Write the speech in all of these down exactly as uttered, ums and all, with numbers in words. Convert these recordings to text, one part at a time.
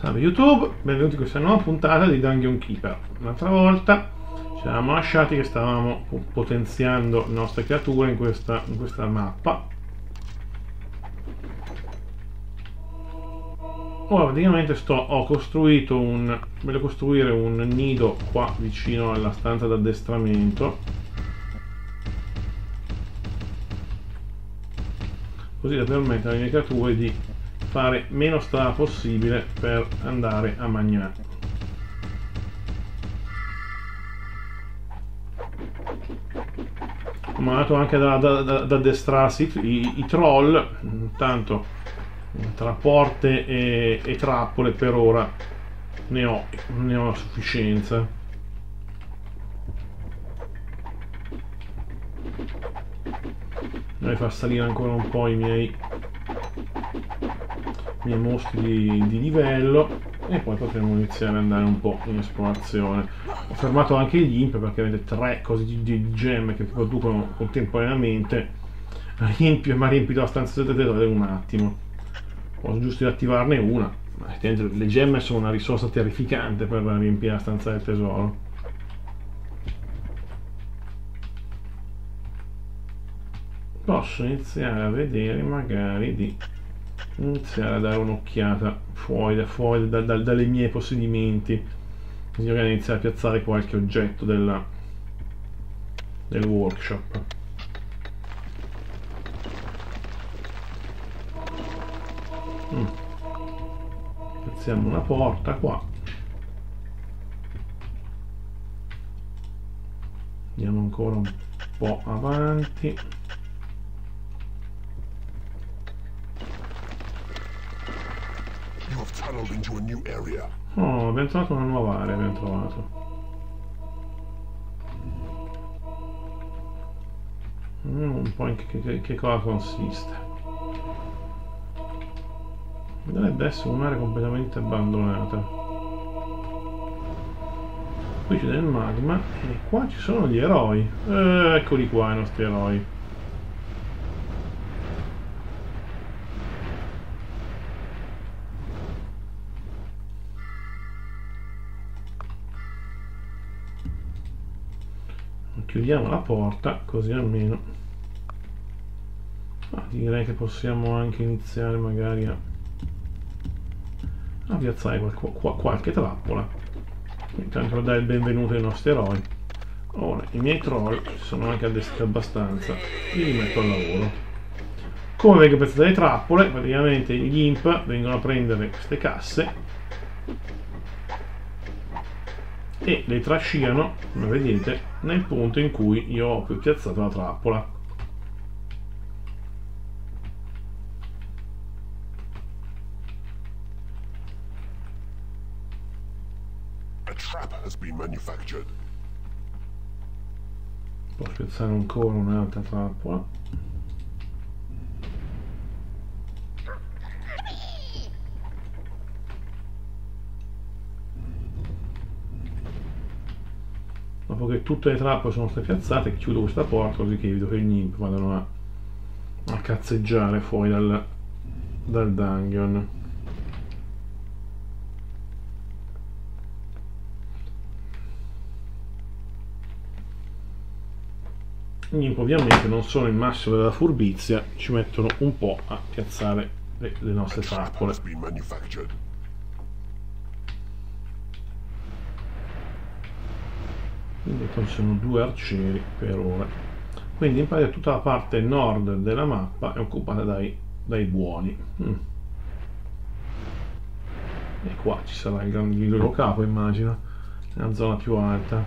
Salve YouTube, benvenuti in questa nuova puntata di Dungeon Keeper. L'altra volta ci eravamo lasciati che stavamo potenziando le nostre creature in questa, in questa mappa. Ora praticamente sto, ho costruito un, voglio costruire un nido qua vicino alla stanza d'addestramento, così da permettere alle mie creature di fare meno strada possibile per andare a mangiare. Ho mandato anche da, da, da, da addestrarsi i, i troll, tanto tra porte e, e trappole per ora ne ho, ne ho a sufficienza. Devo far salire ancora un po' i miei i miei mostri di, di livello e poi potremo iniziare ad andare un po' in esplorazione. Ho fermato anche gli imp perché avete tre cose di, di gemme che producono contemporaneamente. Mi ha riempito la stanza del tesoro in un attimo. Posso giusto attivarne una, ma le gemme sono una risorsa terrificante per riempire la stanza del tesoro. Posso iniziare a vedere magari di iniziare a dare un'occhiata fuori, fuori da, da, dalle mie possedimenti, così magari iniziare a piazzare qualche oggetto della, del workshop. Mm. Piazziamo una porta qua, andiamo ancora un po' avanti. Oh, abbiamo trovato una nuova area, abbiamo trovato. Mm, un po' in che, che, che cosa consiste. Dovrebbe essere un'area completamente abbandonata. Qui c'è del magma e qua ci sono gli eroi. Eh, eccoli qua i nostri eroi. Chiudiamo la porta così almeno ah, direi che possiamo anche iniziare magari a, a piazzare qual, qual, qualche trappola, intanto per dare il benvenuto ai nostri eroi. Ora i miei troll sono anche addestrati abbastanza, li metto al lavoro. Come vengono piazzate le trappole? Praticamente gli imp vengono a prendere queste casse e le trascinano, come vedete, nel punto in cui io ho piazzato la trappola. A trap has been manufactured. Posso piazzare ancora un'altra trappola. Dopo che tutte le trappole sono state piazzate, chiudo questa porta così che evito che gli imp vadano a, a cazzeggiare fuori dal, dal dungeon. Gli imp ovviamente non sono il massimo della furbizia, ci mettono un po' a piazzare le, le nostre trappole. Quindi qua ci sono due arcieri per ora. Quindi in pratica tutta la parte nord della mappa è occupata dai, dai buoni. Mm. E qua ci sarà il, il loro capo, immagino, nella zona più alta.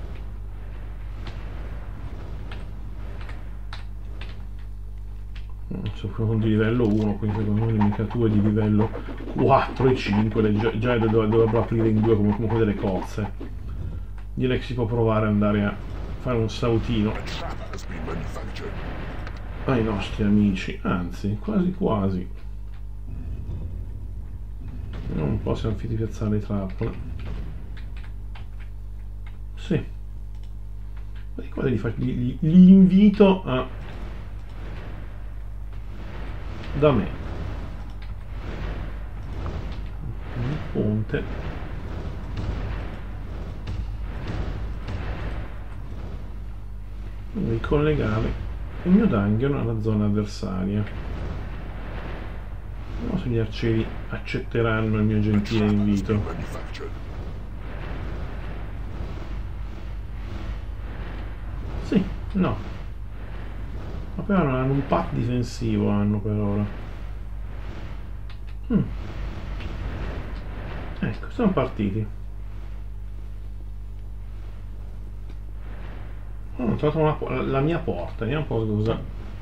Sono di livello uno, quindi secondo me le mie creature di livello quattro e cinque già, già dovrebbero aprire in due come, come delle cozze. Direi che si può provare ad andare a fare un salutino ai nostri amici, anzi quasi quasi vediamo un po' se riuscite a piazzare le trappole. Sì, li, li, li invito a da me. ponte. Quindi collegare il mio dungeon alla zona avversaria. Vediamo se gli arcieri accetteranno il mio gentile invito. Sì, no. Ma però non hanno un pack difensivo, hanno per ora. Mm. Ecco, sono partiti. Oh, ho trovato una, la mia porta, vediamo un po' cosa.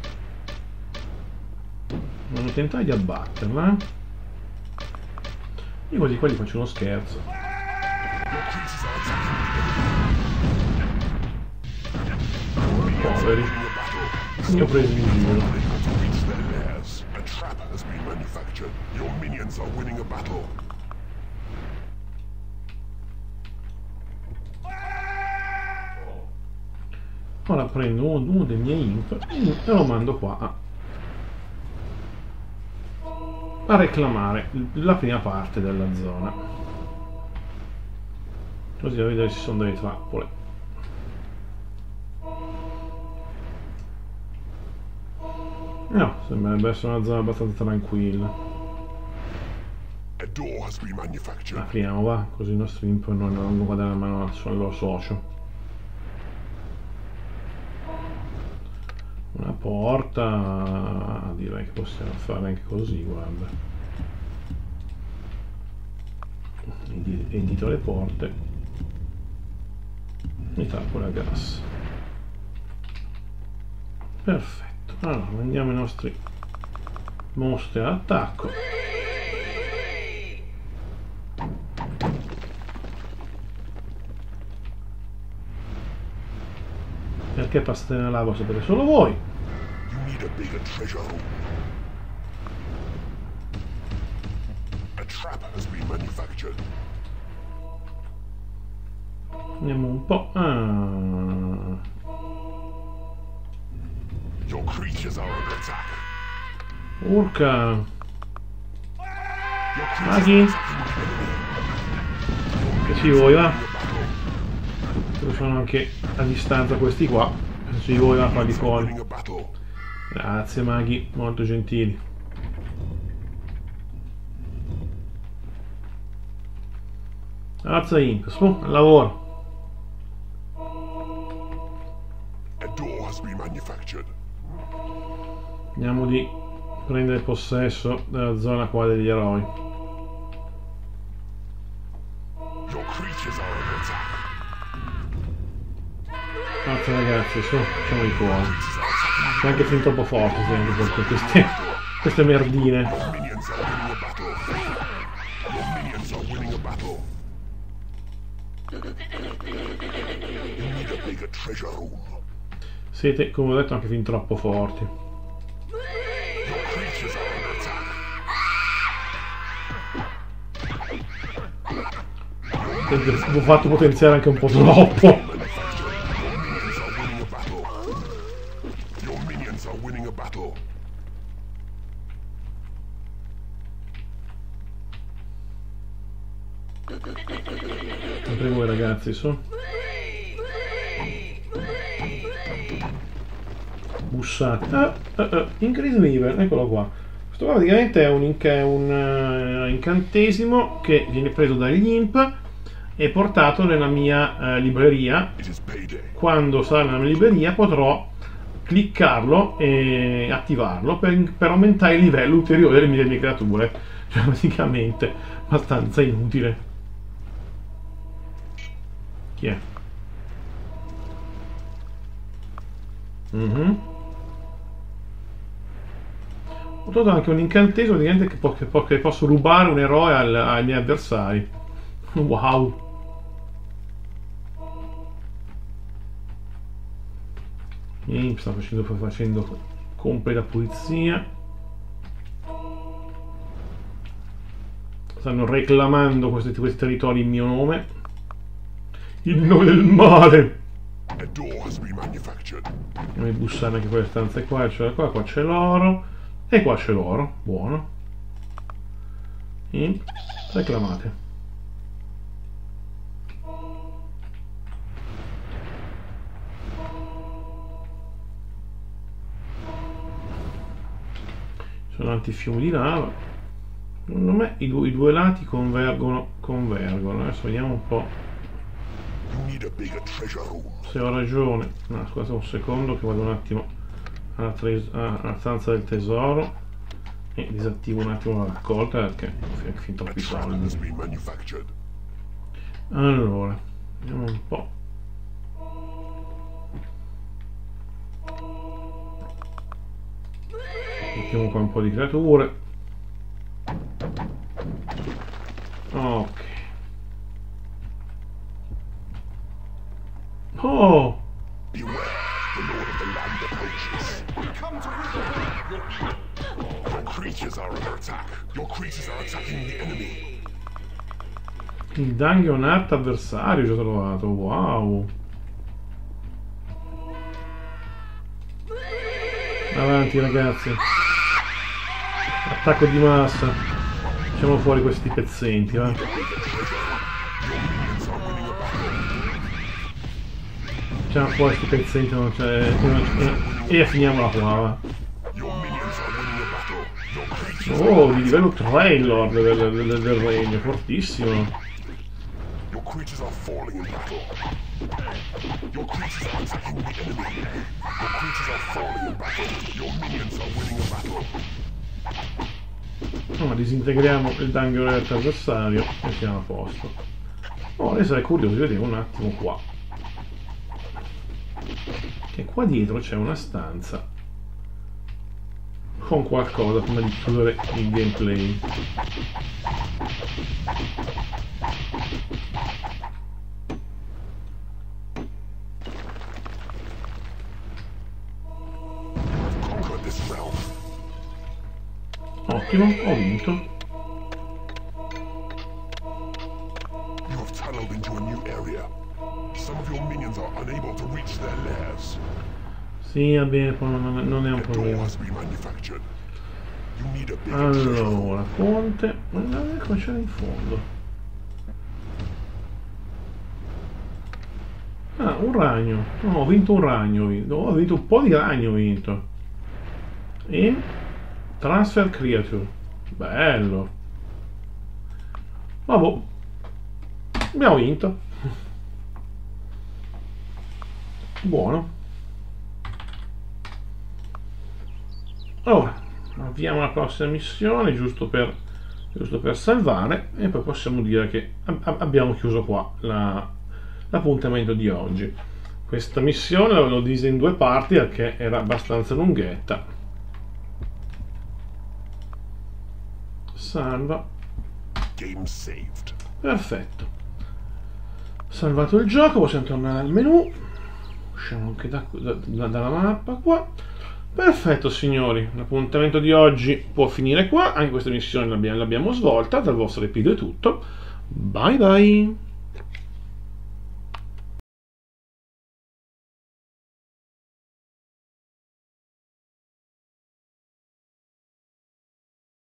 Non tentare di abbatterla. Eh? Io così qua gli faccio uno scherzo. Poveri. Io ho preso in giro. Ora prendo uno, uno dei miei imp e lo mando qua a, a reclamare la prima parte della zona. Così da vedere se ci sono delle trappole. No, sembrerebbe essere una zona abbastanza tranquilla. Apriamo, va, così il nostro imp non, non guarda la mano sul loro socio. Una porta, direi che possiamo fare anche così, guarda. Edito le porte e tappo la gas. Perfetto. Allora, mandiamo i nostri mostri all'attacco. Perché passate nella lava sapete solo voi. Andiamo un po'. Ah. Urca. Maghi. Che ci vuoi, va? Sono anche a distanza questi qua. Se ci vuoi, va a farli fuori. Grazie, maghi, molto gentili. Alza imp, su, al lavoro. Vediamo di prendere possesso della zona qua degli eroi. Forza ragazzi, su, facciamoli fuori. Sono anche fin troppo forti sempre per queste, queste merdine. Siete, come ho detto, anche fin troppo forti. Ho fatto potenziare anche un po' troppo. Sempre voi ragazzi, su. Bussate. Ah, ah, ah, Increase River, eccolo qua. Questo qua praticamente è un, è un uh, incantesimo che viene preso dagli imp e portato nella mia uh, libreria. Quando sarà nella mia libreria potrò cliccarlo e attivarlo per, per aumentare il livello ulteriore delle mie, delle mie creature. Cioè praticamente abbastanza inutile. Chi è? Mm-hmm. Ho trovato anche un incantesimo che, po che, po che posso rubare un eroe al, ai miei avversari. Wow. Imp sta facendo, facendo completa pulizia. Stanno reclamando questi, questi territori in mio nome. Il nome del male. Andiamo a bussare anche quelle stanze qua, cioè qua, qua c'è l'oro. E qua c'è l'oro, buono. E reclamate. Sono tanti fiumi di lava. Secondo me i due, i due lati convergono, convergono. Adesso vediamo un po' se ho ragione. No, scusate un secondo che vado un attimo alla, alla stanza del tesoro e disattivo un attimo la raccolta perché ho fin troppi soldi. Allora, vediamo un po'. Mettiamo qua un po' di creature. Ok. Oh! Il Dungeon Art avversario ci ho trovato, wow! Avanti ragazzi! Attacco di massa! Facciamo fuori questi pezzenti, va? Facciamo fuori questi pezzenti non c'è. E finiamola qua, va! Oh, di livello tre il Lord del, del, del regno, fortissimo. No, disintegriamo il Dungeon Art avversario e siamo a posto. Oh, adesso è curioso di vedere un attimo qua. Che qua dietro c'è una stanza con qualcosa prima di chiudere il gameplay. Ottimo, ho vinto. Sì, va bene, non è un problema. Allora, fonte. Guardate come c'è in fondo. Ah, un ragno. No, ho vinto un ragno. Ho vinto un po' di ragno. Ho vinto. E transfer creature. Bello. Vabbè. Abbiamo vinto. Buono. Ora avviamo la prossima missione giusto per, giusto per salvare e poi possiamo dire che ab abbiamo chiuso qua l'appuntamento di oggi. Questa missione l'avevo divisa in due parti perché era abbastanza lunghetta. Salva. Game saved. Perfetto. Salvato il gioco, possiamo tornare al menu. Usciamo anche da, da, da, dalla mappa qua. Perfetto signori, l'appuntamento di oggi può finire qua, anche questa missione l'abbiamo svolta, dal vostro Epido è tutto, bye bye!